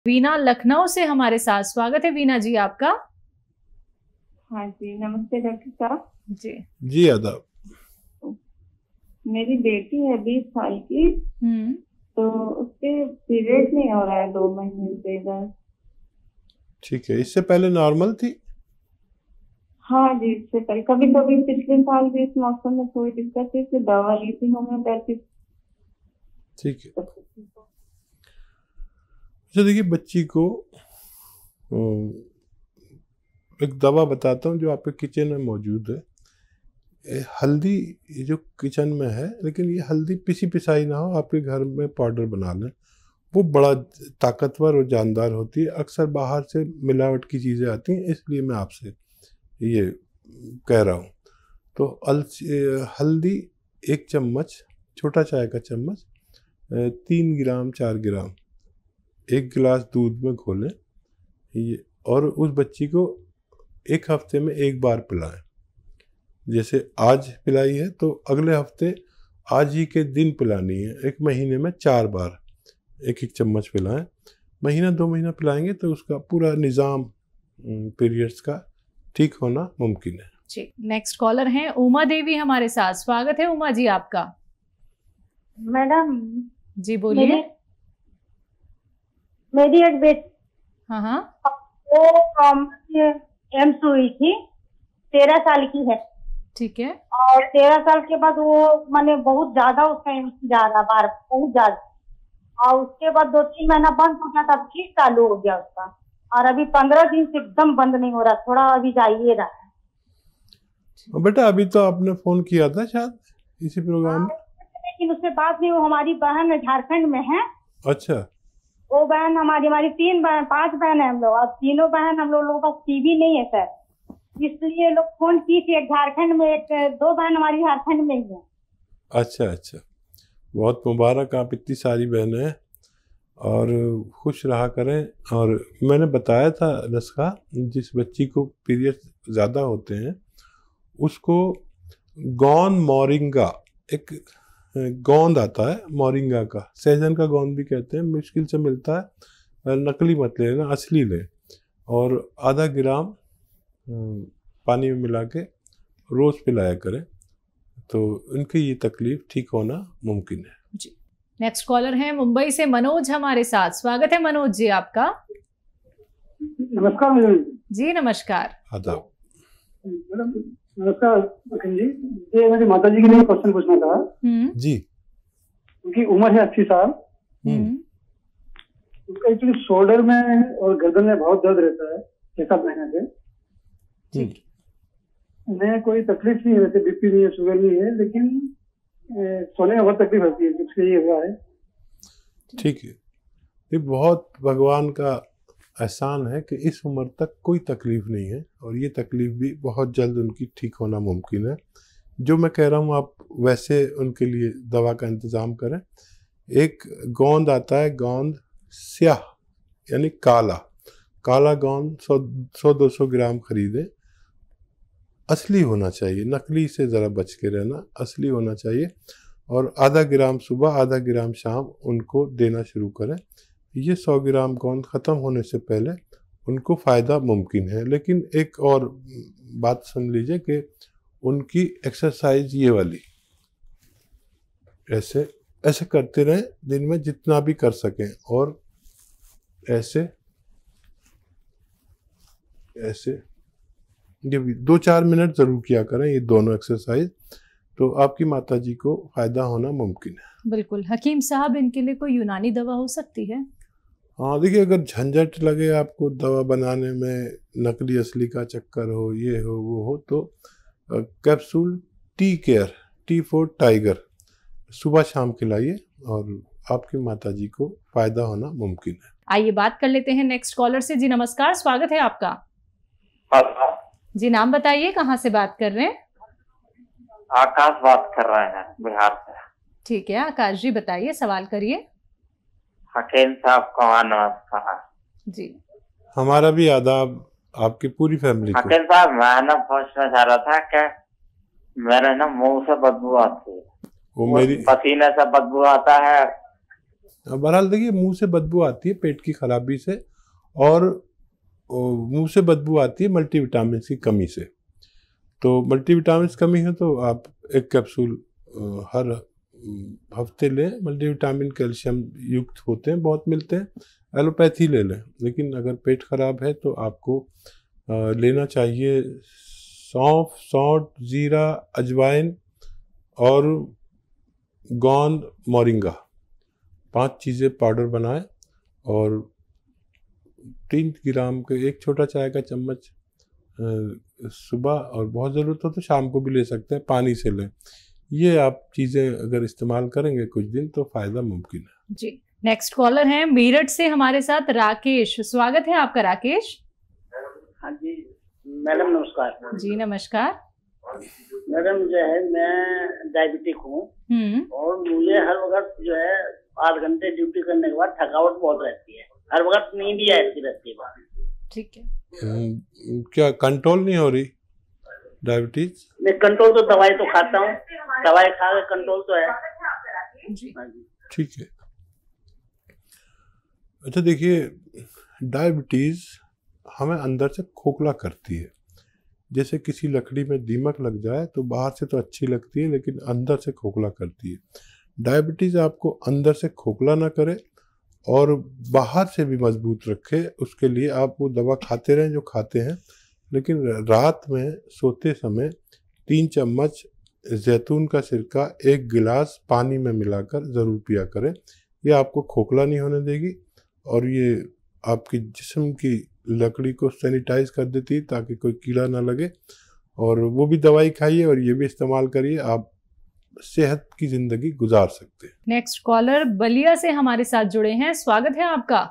वीना लखनऊ से हमारे साथ, स्वागत है वीना जी आपका। हाँ जी, नमस्ते डॉक्टर साहब। जी आदाब। मेरी बेटी है 20 साल की। तो उसके पीरियड नहीं हो रहा है 2 महीने से इधर। ठीक है, इससे पहले नॉर्मल थी? हाँ जी, इससे पहले कभी कभी पिछले साल भी इस मौसम में थोड़ी दिक्कत थी, फिर दवा ली थी होम्योपैथिक। ठीक है, अच्छा देखिए, बच्ची को एक दवा बताता हूँ जो आपके किचन में मौजूद है। हल्दी जो किचन में है, लेकिन ये हल्दी पिसी पिसाई ना हो, आपके घर में पाउडर बना लें। वो बड़ा ताकतवर और जानदार होती है। अक्सर बाहर से मिलावट की चीज़ें आती हैं, इसलिए मैं आपसे ये कह रहा हूँ। तो हल्दी 1 चम्मच, छोटा चाय का चम्मच, 3 ग्राम 4 ग्राम 1 गिलास दूध में घोलें ये, और उस बच्ची को 1 हफ्ते में 1 बार पिलाएं। जैसे आज पिलाई है तो अगले हफ्ते आज ही के दिन पिलानी है। 1 महीने में 4 बार 1-1 चम्मच पिलाएं। महीना 2 महीना पिलाएंगे तो उसका पूरा निज़ाम पीरियड्स का ठीक होना मुमकिन है जी। नेक्स्ट कॉलर हैं उमा देवी हमारे साथ, स्वागत है उमा जी आपका। मैडम जी बोलिए। मेरी एक बेटी, हाँ, वो एम्स हुई थी, 13 साल की है। ठीक है। और 13 साल के बाद वो माने बहुत ज्यादा उसका एम्स जा रहा बार, बहुत ज्यादा। और उसके बाद 2-3 महीना बंद हो गया था, फिर चालू हो गया उसका। और अभी 15 दिन से एकदम बंद नहीं हो रहा, थोड़ा अभी जाइए रहा है। बेटा अभी तो आपने फोन किया था शायद इसी प्रोग्राम में, लेकिन उससे बात नहीं। वो हमारी बहन झारखंड में है। अच्छा। वो बहन हमारी 5 बहन है हम लोग, और तीनों बहन हम लोगों का टीवी नहीं है सर, इसलिए लोग फोन की थी। एक झारखंड में, 2 बहन हमारी झारखंड में ही है। अच्छा, बहुत मुबारक, आप इतनी सारी बहनें हैं और खुश रहा करें। और मैंने बताया था नुस्खा, जिस बच्ची को पीरियड ज़्यादा होते हैं उसको गोंद मोरिंगा, एक गोंद आता है मोरिंगा का, सहजन का गोंद भी कहते हैं, मुश्किल से मिलता है, नकली मत लेना, असली लें। और आधा ग्राम पानी में मिला के रोज़ पिलाया करें, तो उनकी ये तकलीफ ठीक होना मुमकिन है जी। नेक्स्ट कॉलर हैं मुंबई से मनोज हमारे साथ, स्वागत है मनोज जी आपका। नमस्कार जी नमस्कार। आदाब। नमस्कार जी, ये मेरी माता जी के लिए क्वेश्चन पूछना था जी। उनकी उम्र है 80 साल। उनका एक्चुअली शोल्डर में और गर्दन में बहुत दर्द रहता है 6-7 महीने से। ठीक। उन्हें कोई तकलीफ नहीं है, वैसे बीपी नहीं है, शुगर नहीं है, लेकिन सोने में बहुत तकलीफ होती है, जिससे ये हुआ है। ठीक है, ये बहुत भगवान का एहसान है कि इस उम्र तक कोई तकलीफ नहीं है, और ये तकलीफ भी बहुत जल्द उनकी ठीक होना मुमकिन है। जो मैं कह रहा हूँ आप वैसे उनके लिए दवा का इंतज़ाम करें। एक गोंद आता है, गोंद स्याह यानी काला गोंद 100-200 ग्राम खरीदें। असली होना चाहिए, नकली से ज़रा बच के रहना, असली होना चाहिए। और आधा ग्राम सुबह, आधा ग्राम शाम उनको देना शुरू करें। ये 100 ग्राम गोंद ख़त्म होने से पहले उनको फ़ायदा मुमकिन है। लेकिन एक और बात सुन लीजिए कि उनकी एक्सरसाइज ये वाली ऐसे करते रहें दिन में जितना भी कर सकें, और ऐसे ये 2-4 मिनट ज़रूर किया करें, ये दोनों एक्सरसाइज, तो आपकी माता जी को फ़ायदा होना मुमकिन है। बिल्कुल। हकीम साहब, इनके लिए कोई यूनानी दवा हो सकती है? हाँ देखिए, अगर झंझट लगे आपको दवा बनाने में, नकली असली का चक्कर हो, ये हो वो हो, तो capsule T care, T for tiger, सुबह शाम खिलाइए और आपकी माता जी को फ़ायदा होना मुमकिन है। आइए बात कर लेते हैं नेक्स्ट कॉलर से। जी नमस्कार, स्वागत है आपका। जी नाम बताइए, कहाँ से बात कर रहे हैं? आकाश बात कर रहे हैं बिहार से। ठीक है आकाश जी, बताइए, सवाल करिए। हकीम साहब को नमस्कार जी। हमारा भी आदाब आपकी पूरी फैमिली को। हकीम साहब, मैं ना पूछना चाह रहा था कि मेरे ना मुंह से बदबू आती है, वो मेरी पसीने से बदबू आता है, बहरहाल देखिए, मुंह से बदबू आती है पेट की खराबी से, और मुंह से बदबू आती है मल्टीविटामिन की कमी से। तो मल्टीविटामिन कमी है तो आप एक कैप्सूल हर हफ्ते लें। मल्टीविटामिन कैल्शियम युक्त होते हैं, बहुत मिलते हैं, एलोपैथी ले लें। लेकिन अगर पेट खराब है तो आपको लेना चाहिए सौंफ, सौंठ, जीरा, अजवाइन और गोंद, मोरिंगा, 5 चीज़ें पाउडर बनाएं और 3 ग्राम के 1 छोटा चाय का चम्मच सुबह, और बहुत ज़रूरत हो तो शाम को भी ले सकते हैं, पानी से लें। ये आप चीज़ें अगर इस्तेमाल करेंगे कुछ दिन तो फ़ायदा मुमकिन है जी। नेक्स्ट कॉलर हैं मेरठ से हमारे साथ राकेश। स्वागत है आपका राकेश। हाँ जी मैडम, नमस्कार। जी नमस्कार। मैडम जो है मैं डायबिटिक हूँ और मुझे हर वक्त जो है 8 घंटे ड्यूटी करने के बाद थकावट बहुत रहती है, हर वक्त नींद ही आती रहती है। ठीक है, क्या कंट्रोल नहीं हो रही डायबिटीज? नहीं, कंट्रोल तो दवाई तो खाता हूँ, दवाई खा के कंट्रोल तो है जी। ठीक है। अच्छा देखिए, डायबिटीज हमें अंदर से खोखला करती है। जैसे किसी लकड़ी में दीमक लग जाए तो बाहर से तो अच्छी लगती है, लेकिन अंदर से खोखला करती है। डायबिटीज आपको अंदर से खोखला ना करे और बाहर से भी मजबूत रखे, उसके लिए आप वो दवा खाते रहें जो खाते हैं, लेकिन रात में सोते समय 3 चम्मच जैतून का सिरका 1 गिलास पानी में मिलाकर ज़रूर पिया करें। ये आपको खोखला नहीं होने देगी और ये आपकी जिस्म की लकड़ी को सैनिटाइज कर देती है ताकि कोई कीड़ा ना लगे। और वो भी दवाई खाइए और ये भी इस्तेमाल करिए, आप सेहत की जिंदगी गुजार सकते हैं। नेक्स्ट कॉलर बलिया से हमारे साथ जुड़े हैं। स्वागत है आपका।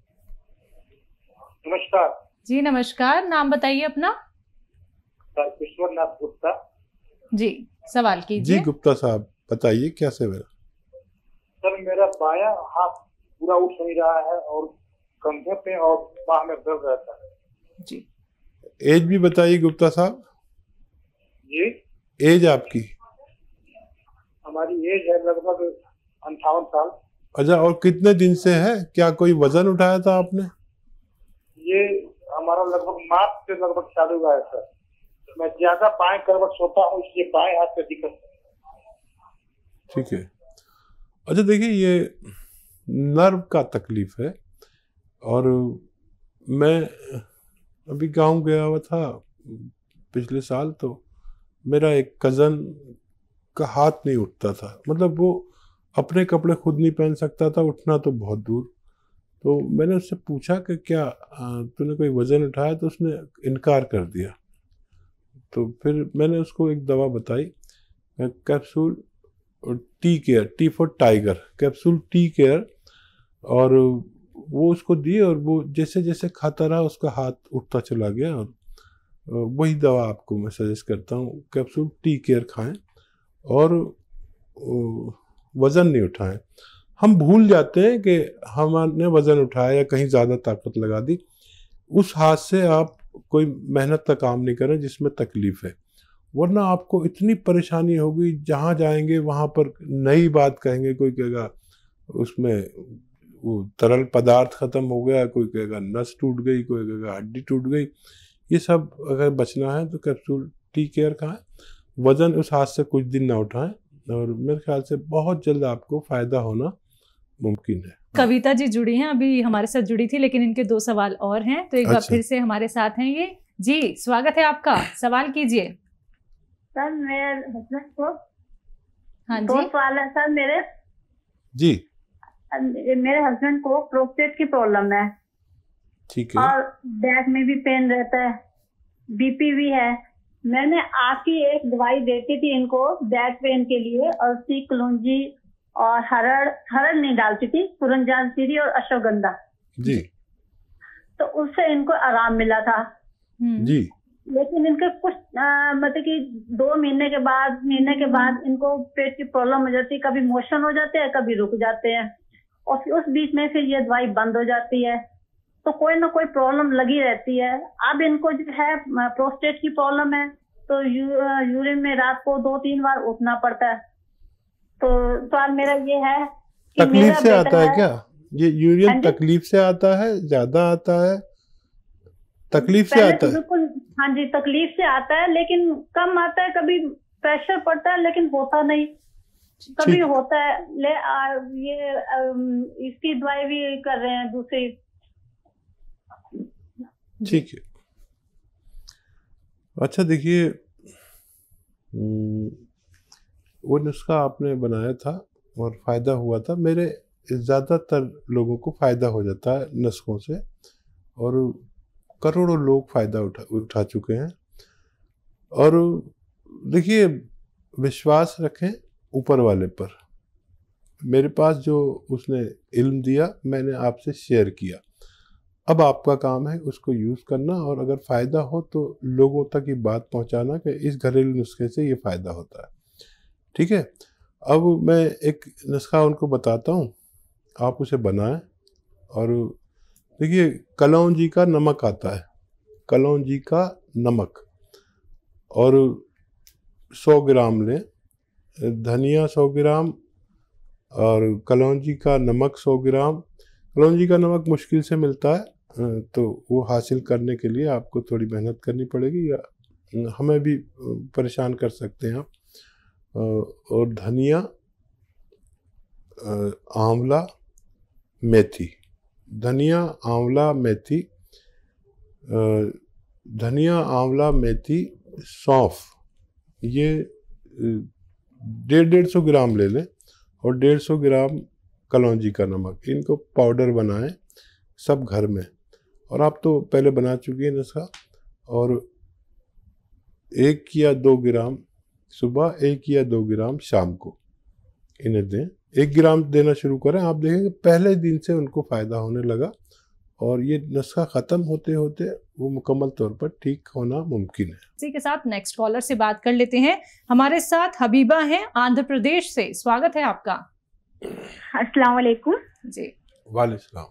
नमस्कार जी नमस्कार। नाम बताइए अपना। विश्वनाथ गुप्ता जी, सवाल कीजिए। जी गुप्ता साहब बताइए क्या सेवा है? सर मेरा बायां हाथ पूरा उठ नहीं रहा है और कंधे पे और बाह में दर्द रहता है जी। एज भी बताइए गुप्ता साहब। जी, एज आपकी? हमारी एज है लगभग 58 साल। अच्छा, और कितने दिन से है? क्या कोई वजन उठाया था आपने? ये हमारा लगभग मार्च से लगभग चालू हुआ है सर। मैं ज्यादा बाएं करवट सोता हूँ, इसलिए बाएं हाथ पे दिक्कत। ठीक है। अच्छा देखिए, ये नर्व का तकलीफ है और मैं अभी गांव गया हुआ था पिछले साल, तो मेरा एक कज़न का हाथ नहीं उठता था, मतलब वो अपने कपड़े खुद नहीं पहन सकता था, उठना तो बहुत दूर। तो मैंने उससे पूछा कि क्या तूने कोई वज़न उठाया, तो उसने इनकार कर दिया। तो फिर मैंने उसको एक दवा बताई, capsule T care, T for tiger, capsule T care, और वो उसको दी और वो जैसे जैसे खाता रहा उसका हाथ उठता चला गया। और वही दवा आपको मैं सजेस्ट करता हूँ, कैप्सूल टी केयर खाएं और वज़न नहीं उठाएं। हम भूल जाते हैं कि हमने वज़न उठाया या कहीं ज़्यादा ताकत लगा दी। उस हाथ से आप कोई मेहनत का काम नहीं करें जिसमें तकलीफ़ है, वरना आपको इतनी परेशानी होगी, जहाँ जाएंगे वहाँ पर नई बात कहेंगे। कोई कहेगा उसमें वो तरल पदार्थ ख़त्म हो गया, कोई कहेगा नस टूट गई, कोई कहेगा हड्डी टूट गई। ये सब अगर बचना है तो कैप्सूल टी केयर खाएं, वज़न उस हाथ से कुछ दिन ना उठाएं, और मेरे ख्याल से बहुत जल्द आपको फ़ायदा होना मुमकिन है। कविता जी जुड़ी हैं, अभी हमारे साथ जुड़ी थी, लेकिन इनके 2 सवाल और हैं, तो एक बार फिर से हमारे साथ हैं ये। जी स्वागत है आपका, सवाल कीजिए। सर मेरे हस्बैंड को हाँ 2 जी सवाल है सर मेरे। जी मेरे हस्बैंड को प्रोस्टेट की प्रॉब्लम है। ठीक है। और बैक में भी पेन रहता है, बीपी भी है। मैंने आपकी एक दवाई देती थी इनको बैक पेन के लिए, और सी कलौंजी और हरड़ नहीं डालती थी, पुरंजानसीरी और अश्वगंधा जी। तो उससे इनको आराम मिला था जी। लेकिन इनके कुछ मतलब कि 2 महीने के बाद इनको पेट की प्रॉब्लम हो जाती है, कभी मोशन हो जाते हैं, कभी रुक जाते हैं, और फिर उस बीच में फिर ये दवाई बंद हो जाती है। तो कोई ना कोई प्रॉब्लम लगी रहती है। अब इनको जो है प्रोस्टेट की प्रॉब्लम है, तो यूरिन में रात को 2-3 बार उठना पड़ता है। तो सवाल मेरा ये है तकलीफ से आता है क्या ये यूरिन? तकलीफ से आता है, ज्यादा आता है? तकलीफ से आता है? बिल्कुल, हाँ जी, तकलीफ से आता है, लेकिन कम आता है, कभी प्रेशर पड़ता है लेकिन होता नहीं, कभी होता है। ये इसकी दवाई भी कर रहे हैं दूसरी। ठीक है, अच्छा देखिए, वो नुस्खा आपने बनाया था और फायदा हुआ था। मेरे ज़्यादातर लोगों को फायदा हो जाता है नुस्खों से, और करोड़ों लोग फायदा उठा चुके हैं। और देखिए, विश्वास रखें ऊपर वाले पर। मेरे पास जो उसने इल्म दिया मैंने आपसे शेयर किया, अब आपका काम है उसको यूज़ करना, और अगर फ़ायदा हो तो लोगों तक ये बात पहुंचाना कि इस घरेलू नुस्खे से ये फ़ायदा होता है। ठीक है, अब मैं एक नुस्खा उनको बताता हूँ, आप उसे बनाएं। और देखिए, कलौंजी का नमक आता है, कलौंजी का नमक, और 100 ग्राम लें, धनिया 100 ग्राम और कलौंजी का नमक 100 ग्राम। कलौंजी का नमक मुश्किल से मिलता है, तो वो हासिल करने के लिए आपको थोड़ी मेहनत करनी पड़ेगी, या हमें भी परेशान कर सकते हैं आप। और धनिया, आंवला, मेथी, धनिया, आंवला, मेथी, धनिया, आंवला, मेथी, सौंफ, ये 150 ग्राम ले लें, और 150 ग्राम कलौंजी का नमक, इनको पाउडर बनाएं सब घर में। और आप तो पहले बना चुकी हैं नुस्खा। और 1 या 2 ग्राम सुबह, 1 या 2 ग्राम शाम को इन्हें दें। 1 ग्राम देना शुरू करें, आप देखेंगे पहले दिन से उनको फ़ायदा होने लगा, और ये नुस्खा ख़त्म होते होते वो मुकम्मल तौर पर ठीक होना मुमकिन है। इसी के साथ नेक्स्ट कॉलर से बात कर लेते हैं। हमारे साथ हबीबा हैं आंध्र प्रदेश से, स्वागत है आपका। अस्सलाम वालेकुम जी। वालेकुम।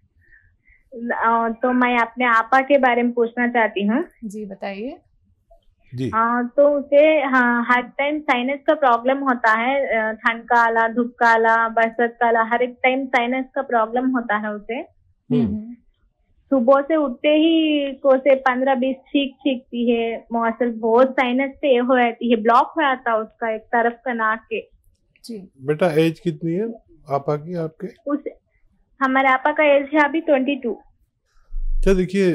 तो मैं अपने आपा के बारे में पूछना चाहती हूँ। जी बताइए। जी। तो उसे हर टाइम साइनस का प्रॉब्लम होता है, ठंड का आला, धूप का आला, बरसात का आला, हर एक टाइम साइनस का प्रॉब्लम होता है उसे। सुबह से उठते ही को से 15-20 छींकती है, मौसम बहुत साइनस पे हो जाती है, ब्लॉक हो जाता है उसका एक तरफ का नाक के। जी। बेटा एज कितनी है आपा की आपके? हमारे आपा का एज है अभी 22। अच्छा देखिए,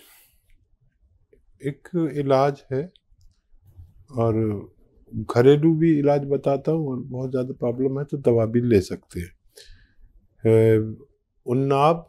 एक इलाज है, और घरेलू भी इलाज बताता हूँ, और बहुत ज़्यादा प्रॉब्लम है तो दवा भी ले सकते हैं। उन्नाब,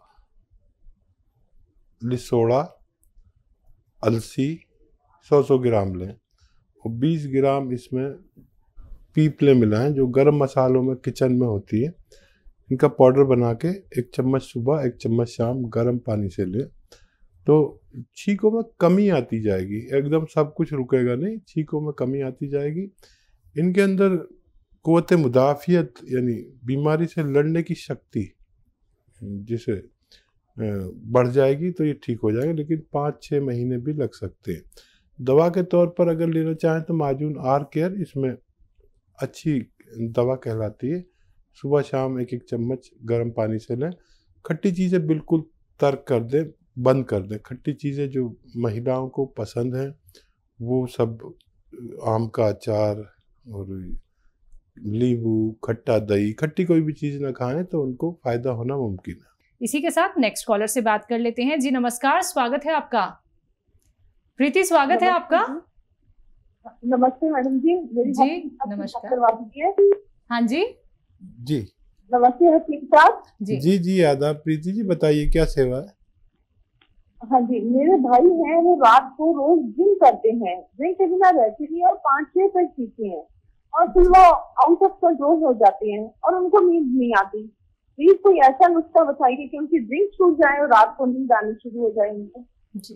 लिसोड़ा, अलसी 100 ग्राम लें, और 20 ग्राम इसमें पीपले मिलाएं जो गरम मसालों में किचन में होती है। इनका पाउडर बना के 1 चम्मच सुबह 1 चम्मच शाम गर्म पानी से लें, तो छींकों में कमी आती जाएगी। एकदम सब कुछ रुकेगा नहीं, छींकों में कमी आती जाएगी। इनके अंदर क़ुव्वत मुदाफ़ियत यानी बीमारी से लड़ने की शक्ति जिसे बढ़ जाएगी, तो ये ठीक हो जाएगा, लेकिन 5-6 महीने भी लग सकते हैं। दवा के तौर पर अगर लेना चाहें तो माजून आर केयर इसमें अच्छी दवा कहलाती है। सुबह शाम 1-1 चम्मच गर्म पानी से लें। खट्टी चीज़ें बिल्कुल तर्क कर दें, बंद कर दें। खट्टी चीज़ें जो महिलाओं को पसंद हैं वो सब, आम का अचार और नींबू, खट्टा दही, खट्टी कोई भी चीज़ ना खाएं तो उनको फ़ायदा होना मुमकिन है। इसी के साथ नेक्स्ट कॉलर से बात कर लेते हैं। जी नमस्कार, स्वागत है आपका। प्रीति, स्वागत है आपका। नमस्ते मैडम जी। जी नमस्कार। हाँ जी जी नमस्ते हकीम साहब। जी जी आदाब। प्रीति जी बताइए क्या सेवा है? हाँ जी, मेरे भाई हैं, वो रात को रोज ड्रिंक करते हैं, ड्रिंक के बिना रहते नहीं और 5-6 तक पीते हैं, और फिर वो आउट ऑफ कंट्रोल हो जाते हैं और उनको नींद नहीं आती। प्लीज कोई ऐसा नुस्खा बताइए कि उनकी ड्रिंक छूट जाए और रात को नींद आनी शुरू हो जाए उनको। जी।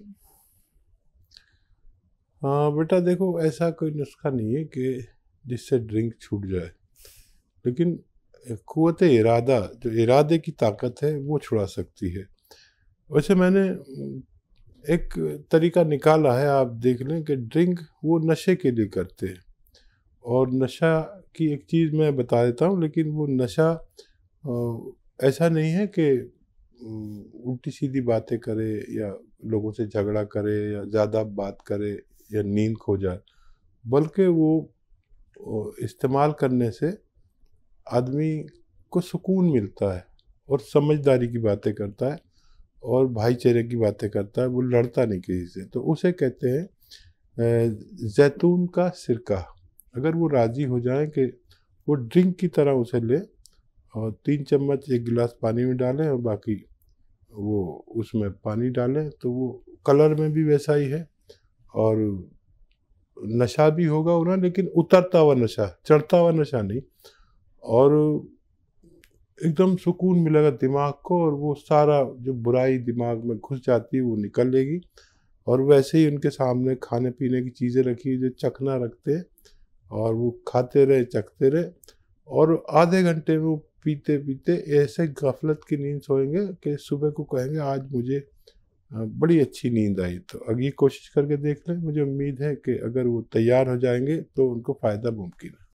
हाँ बेटा देखो, ऐसा कोई नुस्खा नहीं है कि जिससे ड्रिंक छूट जाए, लेकिन क़ुव्वत इरादा, जो इरादे की ताकत है वो छुड़ा सकती है। वैसे मैंने एक तरीका निकाला है, आप देख लें कि ड्रिंक वो नशे के लिए करते हैं, और नशा की एक चीज़ मैं बता देता हूँ, लेकिन वो नशा ऐसा नहीं है कि उल्टी सीधी बातें करे या लोगों से झगड़ा करे या ज़्यादा बात करे या नींद खो जाए, बल्कि वो इस्तेमाल करने से आदमी को सुकून मिलता है और समझदारी की बातें करता है और भाईचारे की बातें करता है, वो लड़ता नहीं किसी से। तो उसे कहते हैं जैतून का सिरका। अगर वो राज़ी हो जाए कि वो ड्रिंक की तरह उसे ले और 3 चम्मच 1 गिलास पानी में डालें और बाकी वो उसमें पानी डालें, तो वो कलर में भी वैसा ही है और नशा भी होगा उन्हें, लेकिन उतरता हुआ नशा, चढ़ता हुआ नशा नहीं, और एकदम सुकून मिलेगा दिमाग को और वो सारा जो बुराई दिमाग में घुस जाती है वो निकल लेगी। और वैसे ही उनके सामने खाने पीने की चीज़ें रखी जो चखना रखते हैं और वो खाते रहे चखते रहे और आधे घंटे में वो पीते पीते ऐसे गफलत की नींद सोएंगे कि सुबह को कहेंगे आज मुझे बड़ी अच्छी नींद आई। तो अगली कोशिश करके देख लें, मुझे उम्मीद है कि अगर वो तैयार हो जाएंगे तो उनको फ़ायदा मुमकिन है।